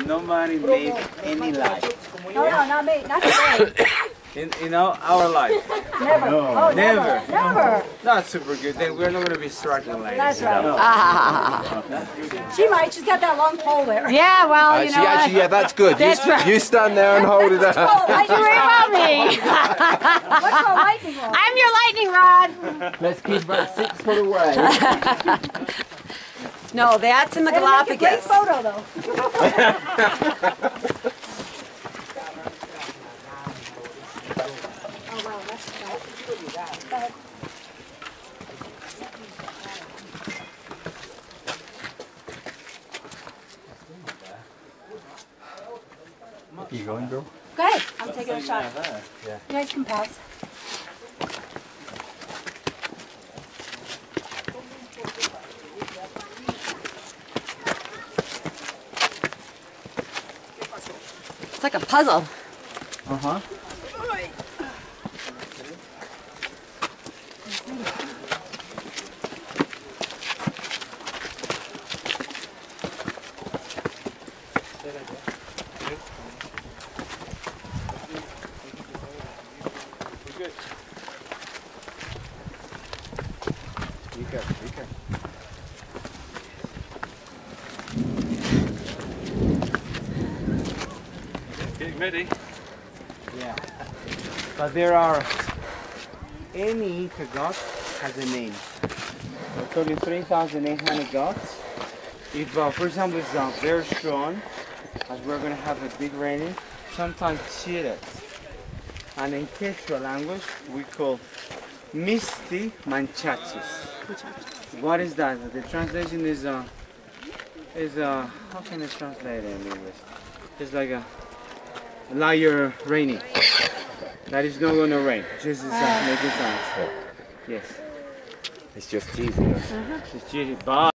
nobody made any life. No, not me, not today. In our life. Never. No. Oh, Never. Never. Not super good. Then we're not going to be striking like That's this. right. She might. She's got that long pole there. Yeah, well, you know. Actually, yeah, that's good. That's right. You stand there and hold it up. Don't worry about me. What's your lightning rod? I'm your lightning rod. Let's keep about 6 foot away. No, that's in the It'll make a great Galapagos. photo, though. Oh, wow, that's bad. You going, bro? Go ahead. I'm taking a shot. Yeah. You guys can pass. It's like a puzzle. Uh-huh. Good. Be careful, be careful. Getting ready. Yeah. But there are, any Inca god has a name. We're talking 3,800 gods. If, for example, it's very strong, as we're going to have a big raining, sometimes cheated. And in Quechua language, we call Misty Manchachis. What is that? The translation is how can I translate it in English? It's like a liar raining. That is not going to rain. Just making sounds. Yes. It's just teasing us. It's cheating. Bye.